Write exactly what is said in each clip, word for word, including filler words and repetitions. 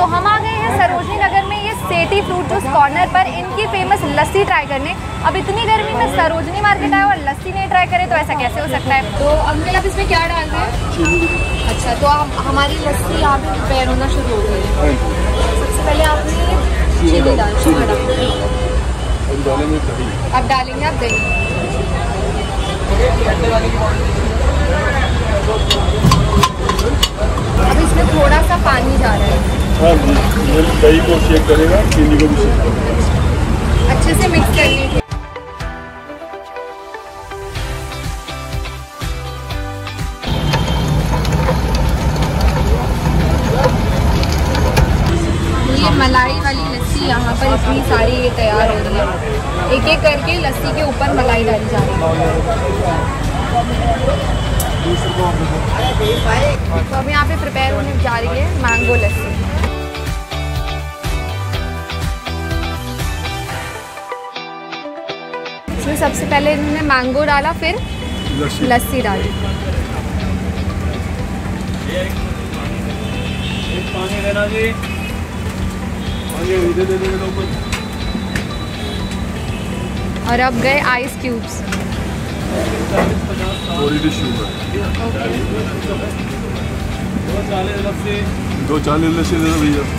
हम आ गए हैं सरोजनी नगर में ये सेठी फ्रूट जूस कॉर्नर पर इनकी फेमस लस्सी ट्राई करने। अब इतनी गर्मी में सरोजनी मार्केट आए और लस्सी नहीं ट्राई करे तो ऐसा कैसे हो सकता है। तो अंकल आप इसमें क्या डाल रहे हैं? अच्छा, तो हम हमारी लस्सी यहाँ पे प्रिपेयर होना शुरू हो गई है। सबसे पहले आपने चीनी डाल अब डालेंगे आप दही। अब इसमें थोड़ा सा पानी जा रहा है। हाँ जी, दही को शेक करेगा, चीनी को भी शेक करेगा, अच्छे से मिक्स करने के। ये मलाई वाली लस्सी यहाँ पर इतनी सारी ये तैयार हो रही है। एक एक करके लस्सी के ऊपर मलाई डाली जा रही है। तो अब यहाँ पे प्रिपेयर होने जा रही है मैंगो लस्सी। इसमें सबसे पहले इन्होंने मैंगो डाला, फिर लस्सी, लस्सी डाली। पानी देना जी, पानी दे दे दे ऊपर। और अब गए आइस क्यूब्स। दो चालीस लस्सी दे दो भैया।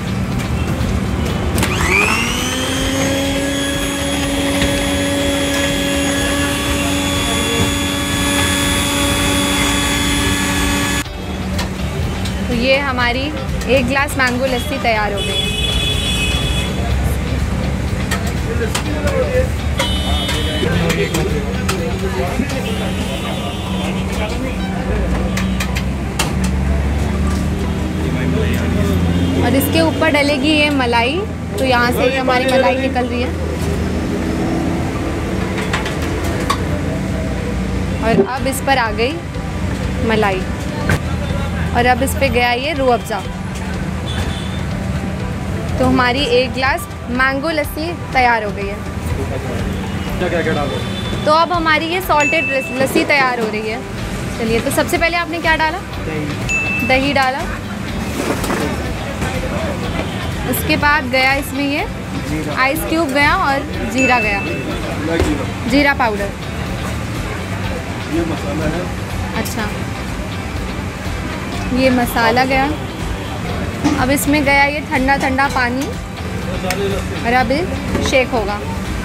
तो ये हमारी एक गिलास मैंगो लस्सी तैयार हो गई है। और इसके ऊपर डलेगी ये मलाई। तो यहाँ से ये हमारी मलाई निकल रही है। और अब इस पर आ गई मलाई। और अब इस पे गया ये रूह अफ़ज़ा। तो हमारी एक गिलास मैंगो लस्सी तैयार हो गई है। क्या क्या क्या डालो? तो अब हमारी ये सॉल्टेड लस्सी तैयार हो रही है। चलिए, तो सबसे पहले आपने क्या डाला? दही। दही डाला। उसके बाद गया इसमें ये आइस क्यूब गया और जीरा गया, जीरा पाउडर। ये मसाला है। अच्छा, ये मसाला गया। अब इसमें गया ये ठंडा ठंडा पानी और अब शेक होगा।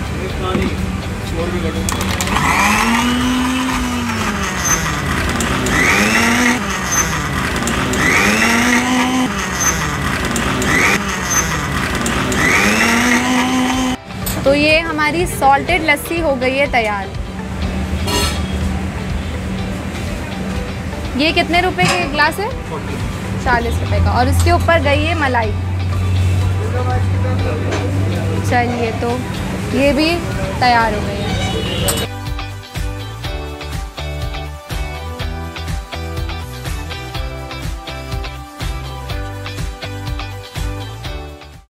तो ये हमारी सॉल्टेड लस्सी हो गई है तैयार। ये कितने रुपए के गिलास है? चालीस रुपए का। और इसके ऊपर गई है मलाई। चलिए, तो ये भी तैयार हो गई है।